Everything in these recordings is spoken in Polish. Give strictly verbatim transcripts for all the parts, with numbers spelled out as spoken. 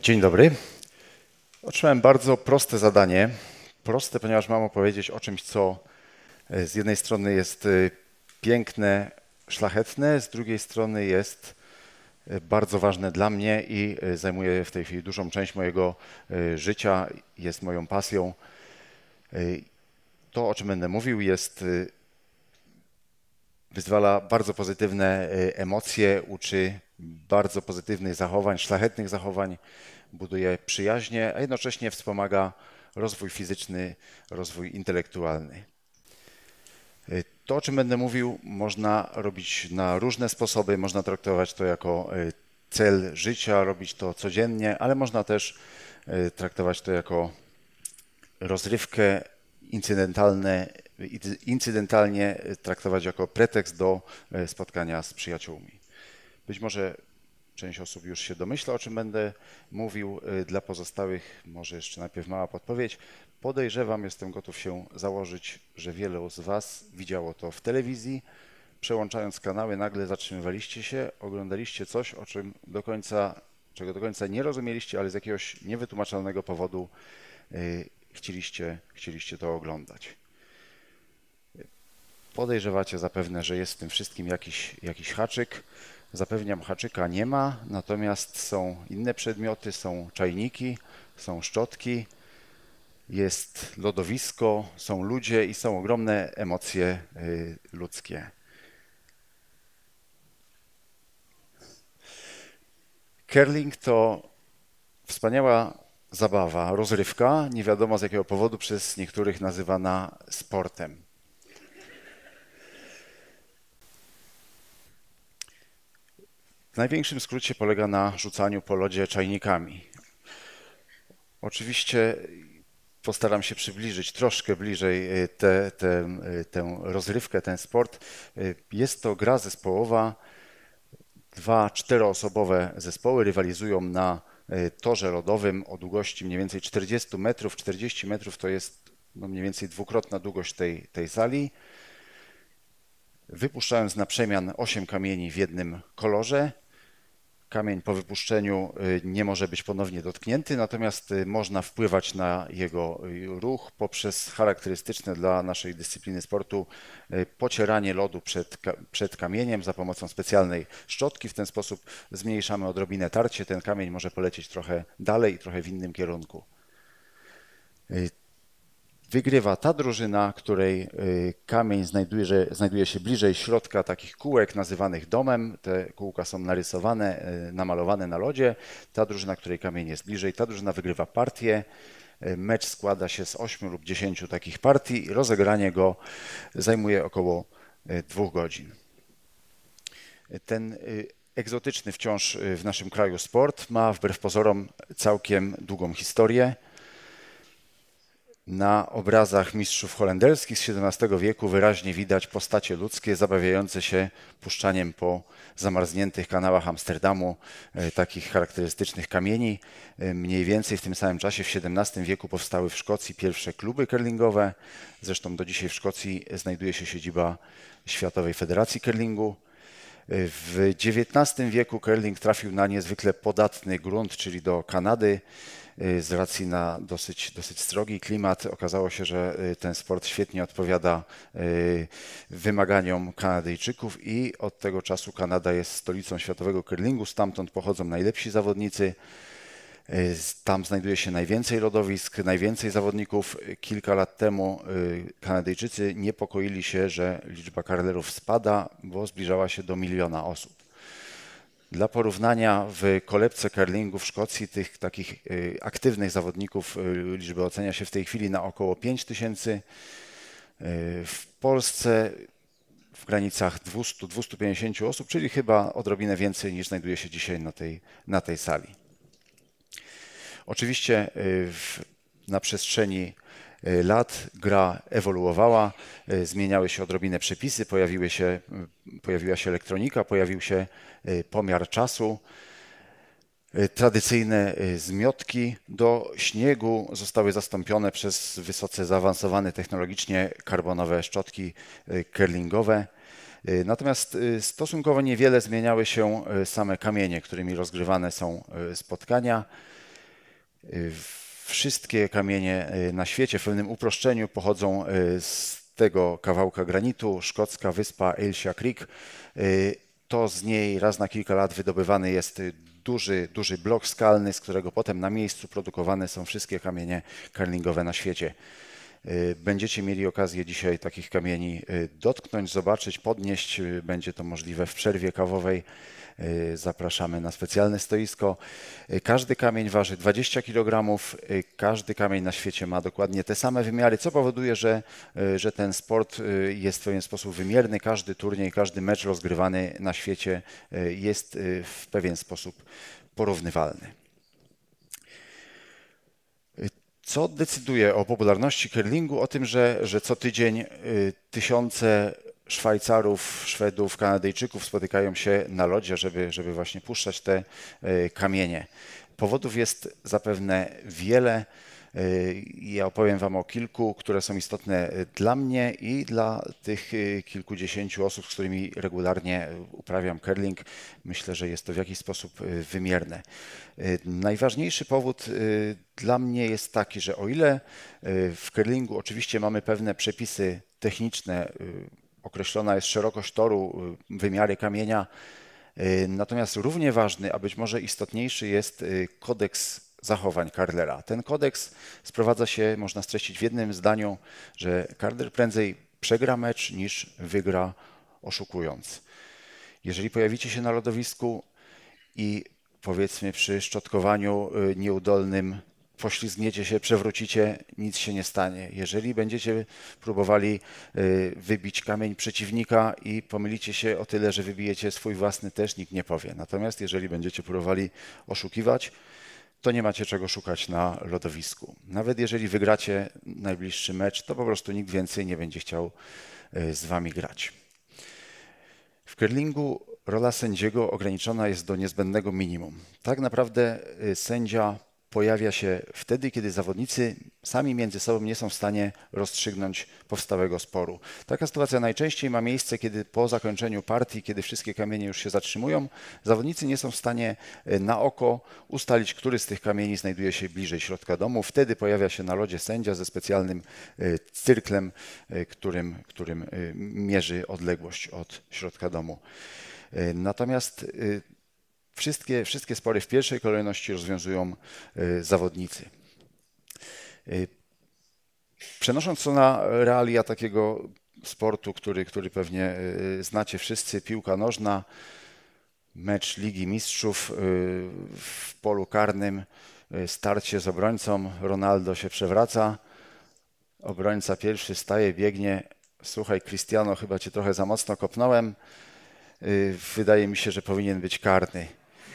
Dzień dobry. Otrzymałem bardzo proste zadanie. Proste, ponieważ mam opowiedzieć o czymś, co z jednej strony jest piękne, szlachetne, z drugiej strony jest bardzo ważne dla mnie i zajmuje w tej chwili dużą część mojego życia, jest moją pasją. To, o czym będę mówił, jest, wyzwala bardzo pozytywne emocje, uczy bardzo pozytywnych zachowań, szlachetnych zachowań, buduje przyjaźnie, a jednocześnie wspomaga rozwój fizyczny, rozwój intelektualny. To, o czym będę mówił, można robić na różne sposoby. Można traktować to jako cel życia, robić to codziennie, ale można też traktować to jako rozrywkę, incydentalne, incydentalnie traktować jako pretekst do spotkania z przyjaciółmi. Być może część osób już się domyśla, o czym będę mówił. Dla pozostałych może jeszcze najpierw mała podpowiedź. Podejrzewam, jestem gotów się założyć, że wielu z Was widziało to w telewizji. Przełączając kanały, nagle zatrzymywaliście się, oglądaliście coś, o czym do końca, czego do końca nie rozumieliście, ale z jakiegoś niewytłumaczalnego powodu yy, chcieliście, chcieliście to oglądać. Podejrzewacie zapewne, że jest w tym wszystkim jakiś, jakiś haczyk. Zapewniam, haczyka nie ma, natomiast są inne przedmioty, są czajniki, są szczotki, jest lodowisko, są ludzie i są ogromne emocje y, ludzkie. Curling to wspaniała zabawa, rozrywka, nie wiadomo z jakiego powodu przez niektórych nazywana sportem. W największym skrócie polega na rzucaniu po lodzie czajnikami. Oczywiście postaram się przybliżyć troszkę bliżej te, te, tę rozrywkę, ten sport. Jest to gra zespołowa. Dwa czteroosobowe zespoły rywalizują na torze lodowym o długości mniej więcej czterdzieści metrów. czterdzieści metrów to jest no mniej więcej dwukrotna długość tej, tej sali. Wypuszczając na przemian osiem kamieni w jednym kolorze. Kamień po wypuszczeniu nie może być ponownie dotknięty, natomiast można wpływać na jego ruch poprzez charakterystyczne dla naszej dyscypliny sportu pocieranie lodu przed, przed kamieniem za pomocą specjalnej szczotki. W ten sposób zmniejszamy odrobinę tarcie. Ten kamień może polecieć trochę dalej i trochę w innym kierunku. Wygrywa ta drużyna, której kamień znajduje, znajduje się bliżej środka takich kółek nazywanych domem. Te kółka są narysowane, namalowane na lodzie. Ta drużyna, której kamień jest bliżej, ta drużyna wygrywa partię. Mecz składa się z ośmiu lub dziesięciu takich partii i rozegranie go zajmuje około dwóch godzin. Ten egzotyczny wciąż w naszym kraju sport ma wbrew pozorom całkiem długą historię. Na obrazach mistrzów holenderskich z siedemnastego wieku wyraźnie widać postacie ludzkie zabawiające się puszczaniem po zamarzniętych kanałach Amsterdamu takich charakterystycznych kamieni. Mniej więcej w tym samym czasie w siedemnastym wieku powstały w Szkocji pierwsze kluby curlingowe. Zresztą do dzisiaj w Szkocji znajduje się siedziba Światowej Federacji Curlingu. W dziewiętnastym wieku curling trafił na niezwykle podatny grunt, czyli do Kanady. Z racji na dosyć, dosyć srogi klimat okazało się, że ten sport świetnie odpowiada wymaganiom Kanadyjczyków i od tego czasu Kanada jest stolicą światowego curlingu. Stamtąd pochodzą najlepsi zawodnicy. Tam znajduje się najwięcej lodowisk, najwięcej zawodników. Kilka lat temu Kanadyjczycy niepokoili się, że liczba curlerów spada, bo zbliżała się do miliona osób. Dla porównania w kolebce curlingu w Szkocji tych takich aktywnych zawodników liczbę ocenia się w tej chwili na około pięć tysięcy. W Polsce w granicach dwieście do dwustu pięćdziesięciu osób, czyli chyba odrobinę więcej niż znajduje się dzisiaj na tej, na tej sali. Oczywiście w, na przestrzeni lat gra ewoluowała, zmieniały się odrobinę przepisy, pojawiły się, pojawiła się elektronika, pojawił się pomiar czasu. Tradycyjne zmiotki do śniegu zostały zastąpione przez wysoce zaawansowane technologicznie karbonowe szczotki curlingowe. Natomiast stosunkowo niewiele zmieniały się same kamienie, którymi rozgrywane są spotkania. Wszystkie kamienie na świecie w pewnym uproszczeniu pochodzą z tego kawałka granitu, szkocka wyspa Ailshire Creek. To z niej raz na kilka lat wydobywany jest duży, duży blok skalny, z którego potem na miejscu produkowane są wszystkie kamienie curlingowe na świecie. Będziecie mieli okazję dzisiaj takich kamieni dotknąć, zobaczyć, podnieść. Będzie to możliwe w przerwie kawowej. Zapraszamy na specjalne stoisko. Każdy kamień waży dwadzieścia kilogramów. Każdy kamień na świecie ma dokładnie te same wymiary, co powoduje, że, że ten sport jest w pewien sposób wymierny. Każdy turniej, każdy mecz rozgrywany na świecie jest w pewien sposób porównywalny. Co decyduje o popularności curlingu? O tym, że, że co tydzień tysiące Szwajcarów, Szwedów, Kanadyjczyków spotykają się na lodzie, żeby, żeby właśnie puszczać te kamienie. Powodów jest zapewne wiele. Ja opowiem Wam o kilku, które są istotne dla mnie i dla tych kilkudziesięciu osób, z którymi regularnie uprawiam curling. Myślę, że jest to w jakiś sposób wymierne. Najważniejszy powód dla mnie jest taki, że o ile w curlingu oczywiście mamy pewne przepisy techniczne, określona jest szerokość toru, wymiary kamienia, natomiast równie ważny, a być może istotniejszy jest kodeks zachowań curlera. Ten kodeks sprowadza się, można streścić w jednym zdaniu, że curler prędzej przegra mecz niż wygra oszukując. Jeżeli pojawicie się na lodowisku i powiedzmy przy szczotkowaniu nieudolnym poślizgniecie się, przewrócicie, nic się nie stanie. Jeżeli będziecie próbowali wybić kamień przeciwnika i pomylicie się o tyle, że wybijecie swój własny, też nikt nie powie. Natomiast jeżeli będziecie próbowali oszukiwać, to nie macie czego szukać na lodowisku. Nawet jeżeli wygracie najbliższy mecz, to po prostu nikt więcej nie będzie chciał z Wami grać. W curlingu rola sędziego ograniczona jest do niezbędnego minimum. Tak naprawdę sędzia pojawia się wtedy, kiedy zawodnicy sami między sobą nie są w stanie rozstrzygnąć powstałego sporu. Taka sytuacja najczęściej ma miejsce, kiedy po zakończeniu partii, kiedy wszystkie kamienie już się zatrzymują, zawodnicy nie są w stanie na oko ustalić, który z tych kamieni znajduje się bliżej środka domu. Wtedy pojawia się na lodzie sędzia ze specjalnym cyrklem, którym, którym mierzy odległość od środka domu. Natomiast Wszystkie, wszystkie spory w pierwszej kolejności rozwiązują y, zawodnicy. Y, Przenosząc to na realia takiego sportu, który, który pewnie y, znacie wszyscy, piłka nożna, mecz Ligi Mistrzów y, w polu karnym, y, starcie z obrońcą, Ronaldo się przewraca, obrońca pierwszy staje, biegnie, słuchaj Cristiano, chyba cię trochę za mocno kopnąłem, y, wydaje mi się, że powinien być karny.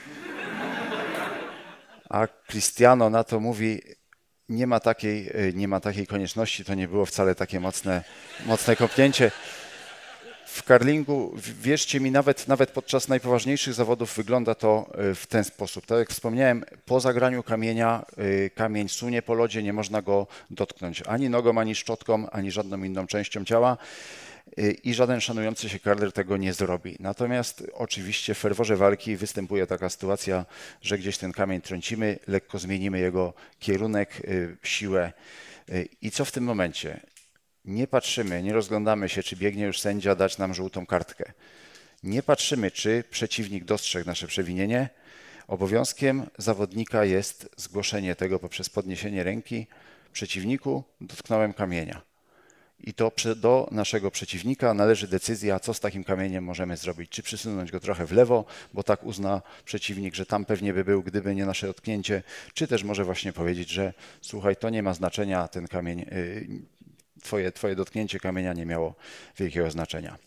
A Cristiano na to mówi, nie ma takiej, nie ma takiej konieczności, to nie było wcale takie mocne, mocne kopnięcie. W curlingu, wierzcie mi, nawet, nawet podczas najpoważniejszych zawodów wygląda to w ten sposób. Tak jak wspomniałem, po zagraniu kamienia, kamień sunie po lodzie, nie można go dotknąć ani nogą, ani szczotką, ani żadną inną częścią ciała. I żaden szanujący się curler tego nie zrobi. Natomiast oczywiście w ferworze walki występuje taka sytuacja, że gdzieś ten kamień trącimy, lekko zmienimy jego kierunek, siłę. I co w tym momencie? Nie patrzymy, nie rozglądamy się, czy biegnie już sędzia dać nam żółtą kartkę. Nie patrzymy, czy przeciwnik dostrzegł nasze przewinienie. Obowiązkiem zawodnika jest zgłoszenie tego poprzez podniesienie ręki. Przeciwniku, dotknąłem kamienia. I to do naszego przeciwnika należy decyzja, co z takim kamieniem możemy zrobić. Czy przysunąć go trochę w lewo, bo tak uzna przeciwnik, że tam pewnie by był, gdyby nie nasze dotknięcie, czy też może właśnie powiedzieć, że słuchaj, to nie ma znaczenia, ten kamień, twoje, twoje dotknięcie kamienia nie miało wielkiego znaczenia.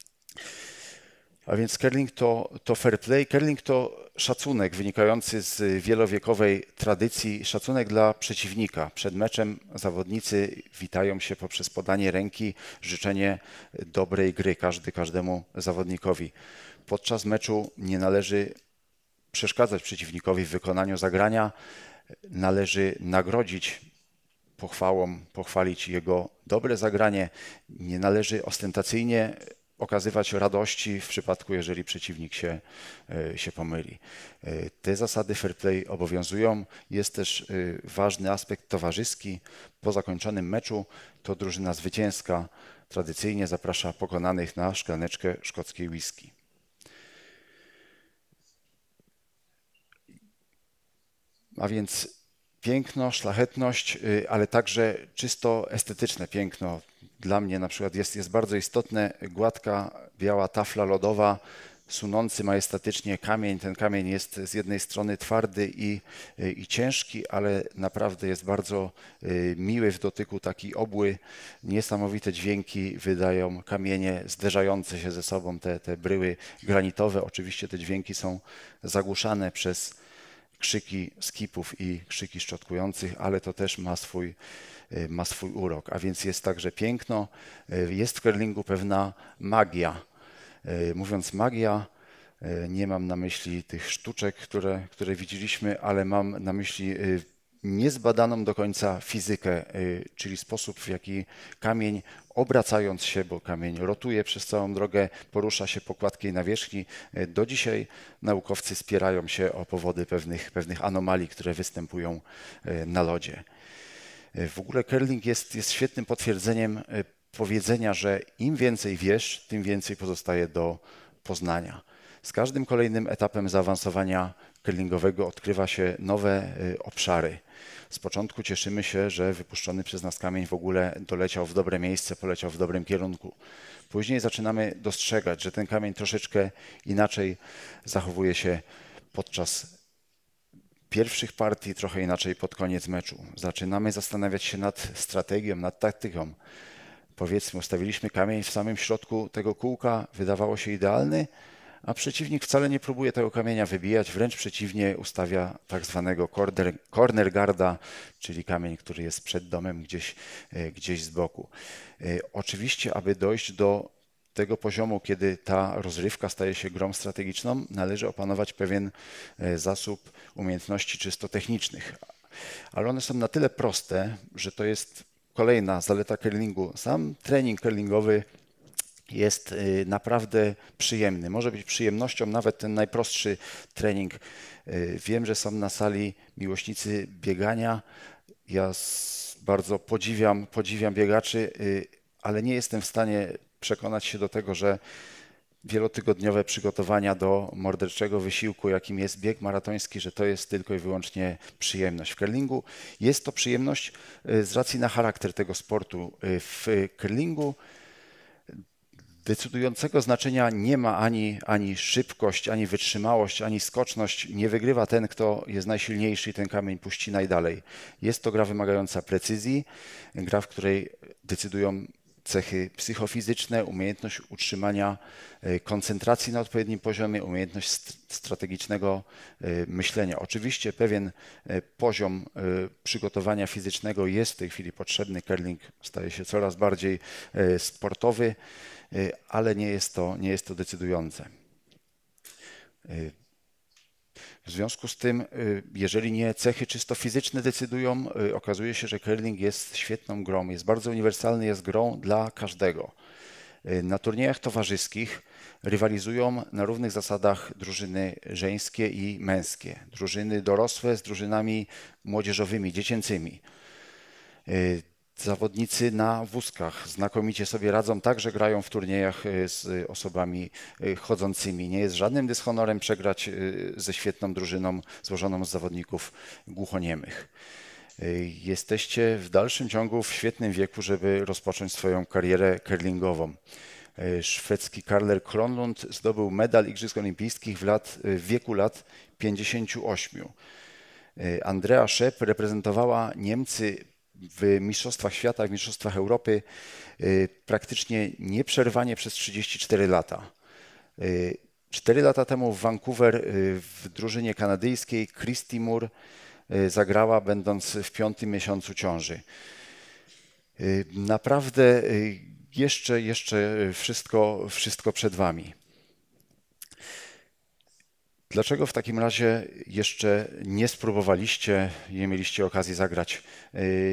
A więc curling to, to fair play, curling to szacunek wynikający z wielowiekowej tradycji, szacunek dla przeciwnika. Przed meczem zawodnicy witają się poprzez podanie ręki, życzenie dobrej gry każdy każdemu zawodnikowi. Podczas meczu nie należy przeszkadzać przeciwnikowi w wykonaniu zagrania, należy nagrodzić pochwałą, pochwalić jego dobre zagranie, nie należy ostentacyjnie okazywać radości w przypadku, jeżeli przeciwnik się, się pomyli. Te zasady fair play obowiązują. Jest też ważny aspekt towarzyski. Po zakończonym meczu to drużyna zwycięska tradycyjnie zaprasza pokonanych na szklaneczkę szkockiej whisky. A więc piękno, szlachetność, ale także czysto estetyczne piękno. Dla mnie na przykład jest, jest bardzo istotne gładka, biała tafla lodowa, sunący majestatycznie kamień. Ten kamień jest z jednej strony twardy i, i ciężki, ale naprawdę jest bardzo miły w dotyku, taki obły. Niesamowite dźwięki wydają kamienie zderzające się ze sobą, te, te bryły granitowe. Oczywiście te dźwięki są zagłuszane przez krzyki skipów i krzyki szczotkujących, ale to też ma swój, ma swój urok. A więc jest także piękno. Jest w curlingu pewna magia. Mówiąc magia, nie mam na myśli tych sztuczek, które, które widzieliśmy, ale mam na myśli niezbadaną do końca fizykę, czyli sposób, w jaki kamień, obracając się, bo kamień rotuje przez całą drogę, porusza się po gładkiej nawierzchni. Do dzisiaj naukowcy spierają się o powody pewnych, pewnych anomalii, które występują na lodzie. W ogóle curling jest, jest świetnym potwierdzeniem powiedzenia, że im więcej wiesz, tym więcej pozostaje do poznania. Z każdym kolejnym etapem zaawansowania curlingowego odkrywa się nowe obszary. Z początku cieszymy się, że wypuszczony przez nas kamień w ogóle doleciał w dobre miejsce, poleciał w dobrym kierunku. Później zaczynamy dostrzegać, że ten kamień troszeczkę inaczej zachowuje się podczas pierwszych partii, trochę inaczej pod koniec meczu. Zaczynamy zastanawiać się nad strategią, nad taktyką. Powiedzmy, ustawiliśmy kamień w samym środku tego kółka, wydawało się idealny, a przeciwnik wcale nie próbuje tego kamienia wybijać, wręcz przeciwnie, ustawia tak zwanego corner, corner guarda, czyli kamień, który jest przed domem gdzieś, gdzieś z boku. Oczywiście, aby dojść do tego poziomu, kiedy ta rozrywka staje się grą strategiczną, należy opanować pewien zasób umiejętności czysto technicznych. Ale one są na tyle proste, że to jest kolejna zaleta curlingu. Sam trening curlingowy jest naprawdę przyjemny. Może być przyjemnością nawet ten najprostszy trening. Wiem, że są na sali miłośnicy biegania. Ja bardzo podziwiam, podziwiam biegaczy, ale nie jestem w stanie przekonać się do tego, że wielotygodniowe przygotowania do morderczego wysiłku, jakim jest bieg maratoński, że to jest tylko i wyłącznie przyjemność. W curlingu jest to przyjemność z racji na charakter tego sportu. W curlingu decydującego znaczenia nie ma ani, ani szybkość, ani wytrzymałość, ani skoczność. Nie wygrywa ten, kto jest najsilniejszy i ten kamień puści najdalej. Jest to gra wymagająca precyzji, gra, w której decydują cechy psychofizyczne, umiejętność utrzymania koncentracji na odpowiednim poziomie, umiejętność strategicznego myślenia. Oczywiście pewien poziom przygotowania fizycznego jest w tej chwili potrzebny. Curling staje się coraz bardziej sportowy, ale nie jest to, nie jest to decydujące. W związku z tym, jeżeli nie cechy czysto fizyczne decydują, okazuje się, że curling jest świetną grą, jest bardzo uniwersalny, jest grą dla każdego. Na turniejach towarzyskich rywalizują na równych zasadach drużyny żeńskie i męskie, drużyny dorosłe z drużynami młodzieżowymi, dziecięcymi. Zawodnicy na wózkach znakomicie sobie radzą, także grają w turniejach z osobami chodzącymi. Nie jest żadnym dyshonorem przegrać ze świetną drużyną złożoną z zawodników głuchoniemych. Jesteście w dalszym ciągu w świetnym wieku, żeby rozpocząć swoją karierę curlingową. Szwedzki curler Kronlund zdobył medal Igrzysk Olimpijskich w, lat, w wieku lat pięćdziesięciu ośmiu. Andrea Schepp reprezentowała Niemcy w Mistrzostwach Świata, w Mistrzostwach Europy praktycznie nieprzerwanie przez trzydzieści cztery lata. Cztery lata temu w Vancouver w drużynie kanadyjskiej Christy Moore zagrała, będąc w piątym miesiącu ciąży. Naprawdę jeszcze, jeszcze wszystko, wszystko przed Wami. Dlaczego w takim razie jeszcze nie spróbowaliście, nie mieliście okazji zagrać?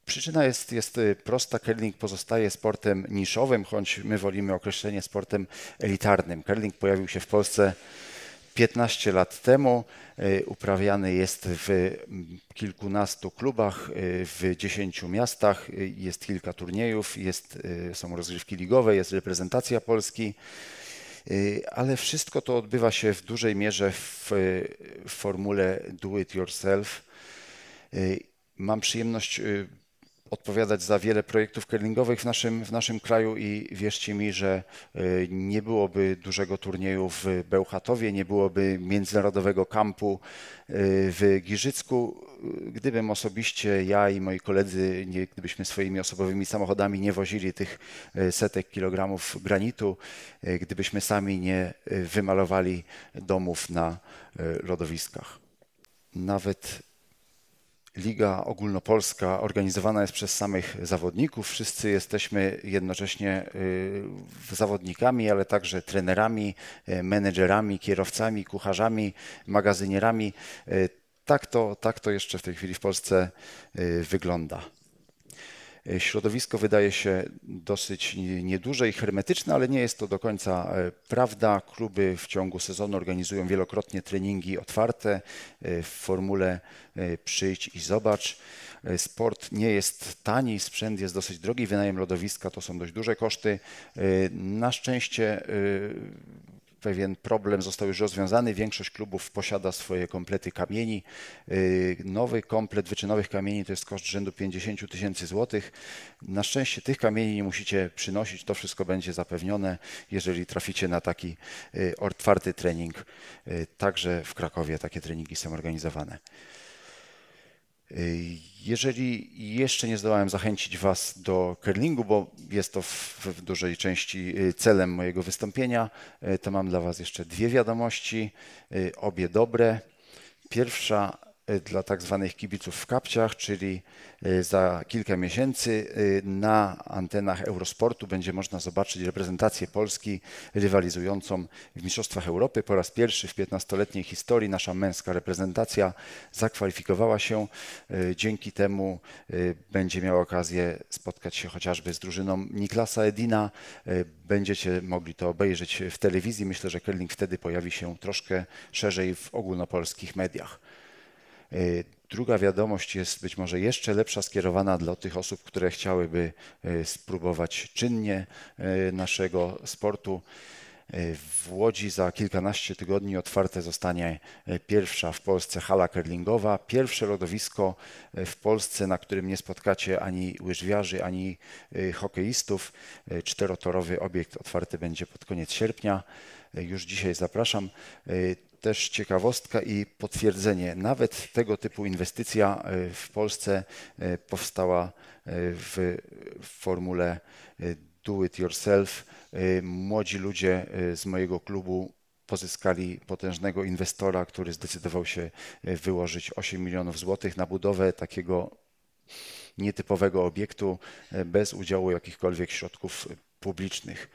Przyczyna jest, jest prosta. Curling pozostaje sportem niszowym, choć my wolimy określenie sportem elitarnym. Curling pojawił się w Polsce piętnaście lat temu. Uprawiany jest w kilkunastu klubach, w dziesięciu miastach. Jest kilka turniejów, jest, są rozgrywki ligowe, jest reprezentacja Polski. Ale wszystko to odbywa się w dużej mierze w, w formule do it yourself. Mam przyjemność odpowiadać za wiele projektów curlingowych w naszym, w naszym kraju i wierzcie mi, że nie byłoby dużego turnieju w Bełchatowie, nie byłoby międzynarodowego kampu w Giżycku, gdybym osobiście ja i moi koledzy, nie, gdybyśmy swoimi osobowymi samochodami nie wozili tych setek kilogramów granitu, gdybyśmy sami nie wymalowali domów na lodowiskach. Nawet Liga Ogólnopolska organizowana jest przez samych zawodników. Wszyscy jesteśmy jednocześnie zawodnikami, ale także trenerami, menedżerami, kierowcami, kucharzami, magazynierami. Tak to, tak to jeszcze w tej chwili w Polsce wygląda. Środowisko wydaje się dosyć nieduże i hermetyczne, ale nie jest to do końca prawda. Kluby w ciągu sezonu organizują wielokrotnie treningi otwarte w formule przyjdź i zobacz. Sport nie jest tani, sprzęt jest dosyć drogi, wynajem lodowiska to są dość duże koszty. Na szczęście pewien problem został już rozwiązany. Większość klubów posiada swoje komplety kamieni. Nowy komplet wyczynowych kamieni to jest koszt rzędu pięćdziesiąt tysięcy złotych. Na szczęście tych kamieni nie musicie przynosić. To wszystko będzie zapewnione, jeżeli traficie na taki otwarty trening. Także w Krakowie takie treningi są organizowane. Jeżeli jeszcze nie zdołałem zachęcić Was do curlingu, bo jest to w, w dużej części celem mojego wystąpienia, to mam dla Was jeszcze dwie wiadomości, obie dobre. Pierwsza dla tak zwanych kibiców w kapciach, czyli za kilka miesięcy na antenach Eurosportu będzie można zobaczyć reprezentację Polski rywalizującą w Mistrzostwach Europy. Po raz pierwszy w piętnastoletniej historii nasza męska reprezentacja zakwalifikowała się. Dzięki temu będzie miała okazję spotkać się chociażby z drużyną Niklasa Edina. Będziecie mogli to obejrzeć w telewizji. Myślę, że curling wtedy pojawi się troszkę szerzej w ogólnopolskich mediach. Druga wiadomość jest być może jeszcze lepsza, skierowana dla tych osób, które chciałyby spróbować czynnie naszego sportu. W Łodzi za kilkanaście tygodni otwarte zostanie pierwsza w Polsce hala curlingowa, pierwsze lodowisko w Polsce, na którym nie spotkacie ani łyżwiarzy, ani hokeistów. Czterotorowy obiekt otwarty będzie pod koniec sierpnia. Już dzisiaj zapraszam. Też ciekawostka i potwierdzenie. Nawet tego typu inwestycja w Polsce powstała w formule do it yourself. Młodzi ludzie z mojego klubu pozyskali potężnego inwestora, który zdecydował się wyłożyć osiem milionów złotych na budowę takiego nietypowego obiektu bez udziału jakichkolwiek środków publicznych.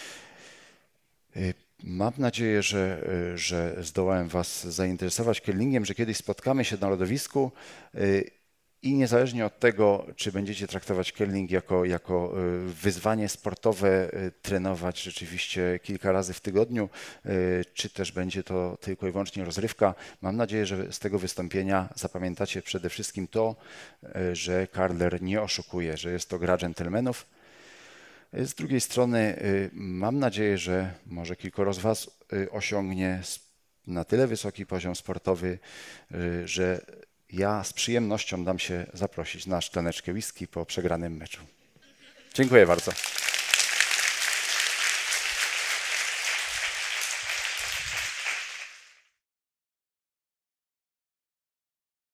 Mam nadzieję, że, że zdołałem Was zainteresować curlingiem, że kiedyś spotkamy się na lodowisku i niezależnie od tego, czy będziecie traktować curling jako, jako wyzwanie sportowe, trenować rzeczywiście kilka razy w tygodniu, czy też będzie to tylko i wyłącznie rozrywka, mam nadzieję, że z tego wystąpienia zapamiętacie przede wszystkim to, że curler nie oszukuje, że jest to gra dżentelmenów. Z drugiej strony mam nadzieję, że może kilkoro z Was osiągnie na tyle wysoki poziom sportowy, że ja z przyjemnością dam się zaprosić na szklaneczkę whisky po przegranym meczu. Dziękuję bardzo.